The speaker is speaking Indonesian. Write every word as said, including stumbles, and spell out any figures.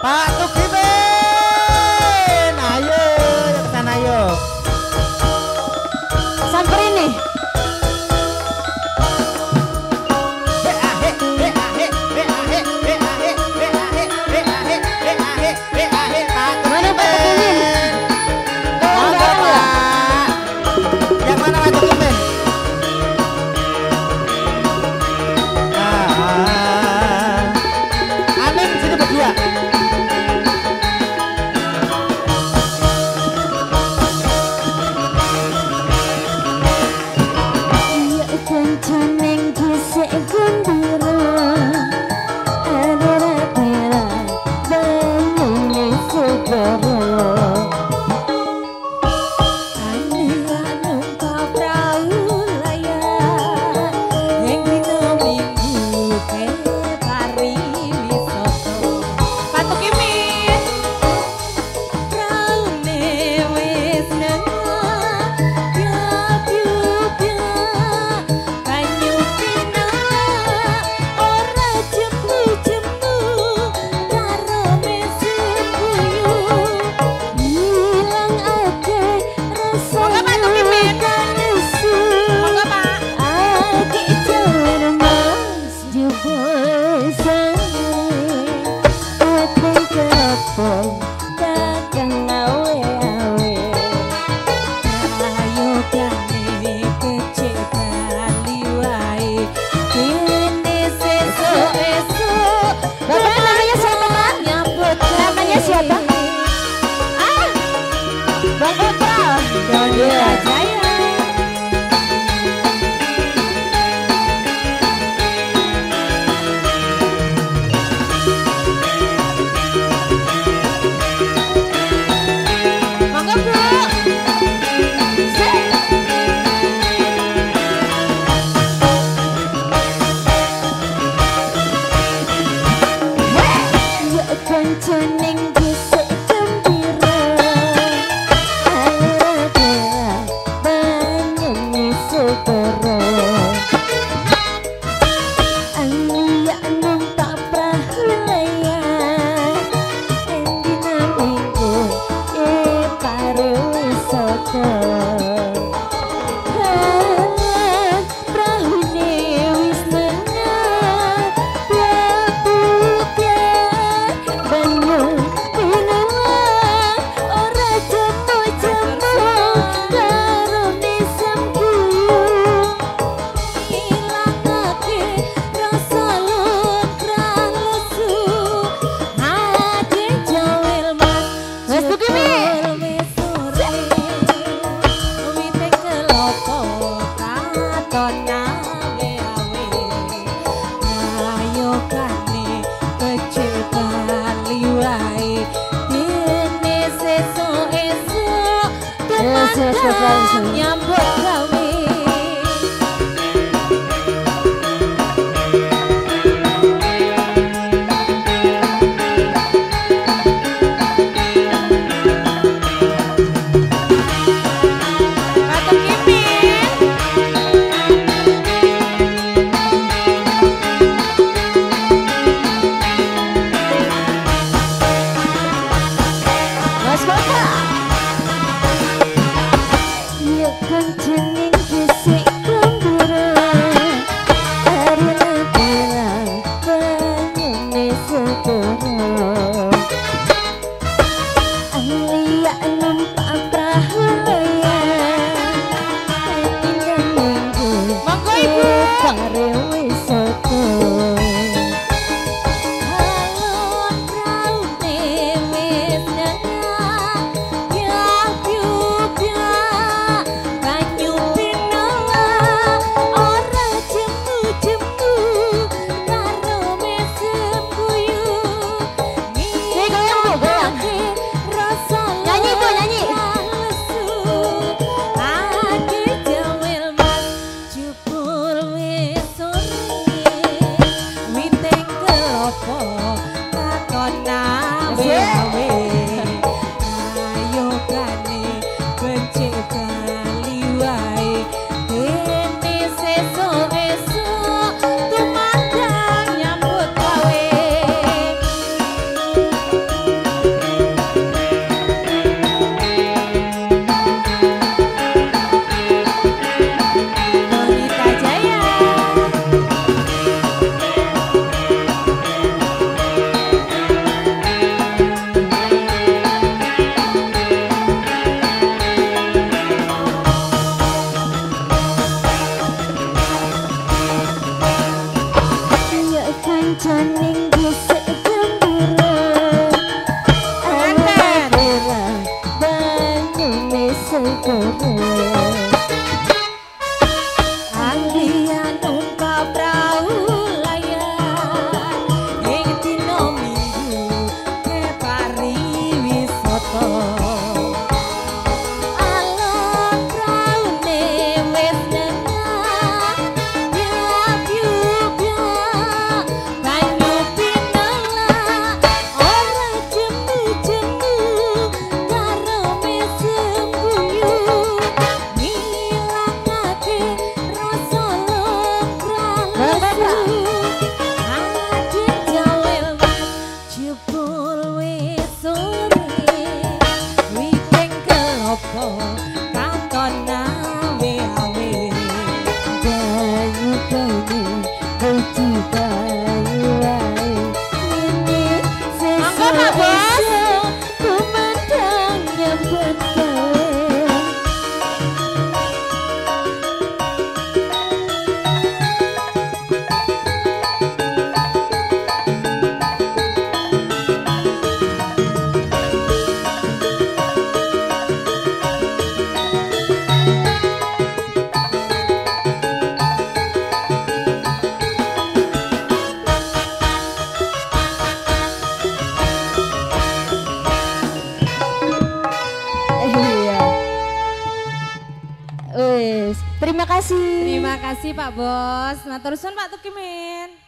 Pak Tukimin, ayo ke sana ayo. Samperin nih. Mana Pak Tukimin? Monggo Pak. Yang mana Pak Tukimin? Ah, Aning sini berdua. Iya kencaneng gisik gembira. Adera-dera banyune segera. Ania numpak perahu layar yang dina minggu ke pariwisata. Pak Tukimin praune wis nengah biak-biak banyu pina ora jemu-jemu karo mesin kuyu hilang ake rasa kanesu. Monggo Pak. Ake jalan mas jebol sare ake kepong dagang awe-awe ayo kane kecil kali wae kene sesuk-esuk. Bapak namanya siapa Pak? Nyambut namanya siapa? Ah, Bang Putra Dondra Jaya. Monggo Bu. Sik. Ya kancaning gisik gembira. Alera-dera banyune segera. Ania numpak perahu layar yang dina minggu ke pariwisata. Halan prahune wis nengah biak-biak banyu pina ora jemu-jemu karo nisem kuyu ilangake rasa lukrah lesu ake jawil mas Mas Tukimin sore wite kelopo katon awe-awe ayo kane kecil kali wae dene sesuk-esuk teman nyambut gawe. Pak Tukimin. Mas Bapak. Iya kancaning gisik gembira. Adera-dera banyune segera. Alia numpak perahu layar yang dina minggu ke pariwisata. Alon praune wis nengah biak-biak banyu pina ora jemu-jemu karo mesem kuyu ngilangake rasa nyanyi Bu nyanyi lesu ake jawil mas jebul wis sore janing gisik cemburu Anak kira banyu mesegoro Anglian numpak prau layar Ing dino minggu ke pariwisata Alon praune wis nengah Biak-biak banyu pinela Ora jemu-jemu karo mesembuyu Ngilangake rasa lokralesu Adit jawelwan jebul wis sore Witeng kelopo katon nawe-awe Bayu bayu bojo bayu ae Ini sesuatu kumandang nyambut gawe Iya. Wes, terima kasih. Terima kasih Pak Bos. Nah, terusan Pak Tukimin.